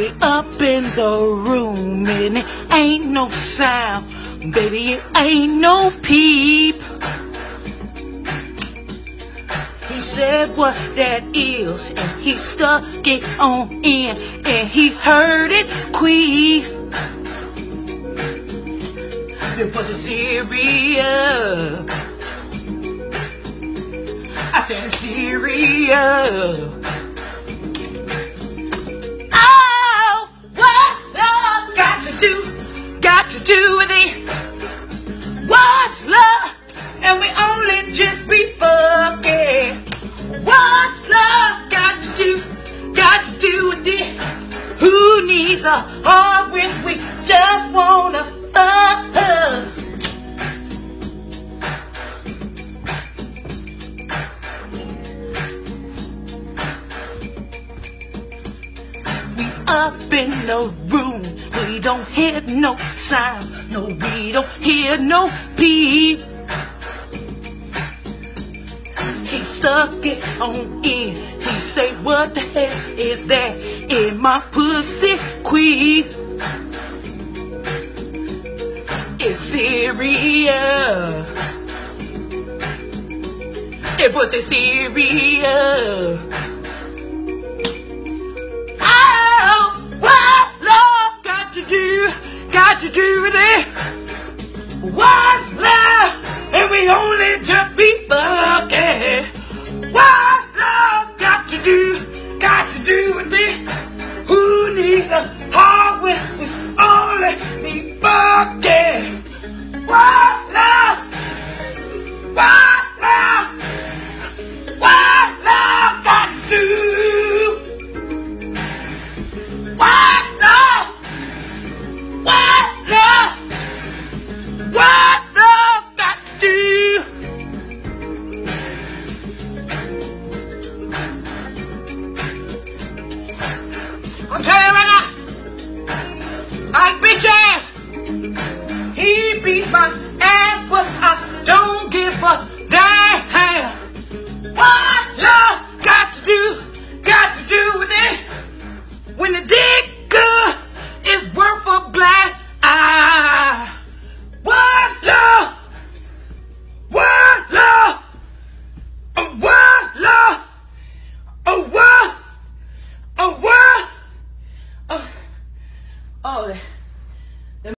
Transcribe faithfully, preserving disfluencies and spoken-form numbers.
We up in the room and it ain't no sound. Baby, it ain't no peep. He said what that is, and he stuck it on in, and he heard it queef. The pussy cereal. I said cereal. Oh, what love got to do, got to do with it? What's love? And we only just be fucking. What's love got to do, got to do with it? Who needs a heart when we just wanna fuck? We up in the room, we don't hear no sound, no, we don't hear no beep. He stuck it on in. He say, what the hell is that in my pussy queen? It's cereal. It pussy cereal. Oh, what love got to do, got to do with it? What's love? And we only just be fucking. What love got to do, got to do with it? Who needs a heart when we only be fucking? What love? What love? What love got to do? What love? What love? What love got to do? I'm telling you right now, like bitch ass, he beat my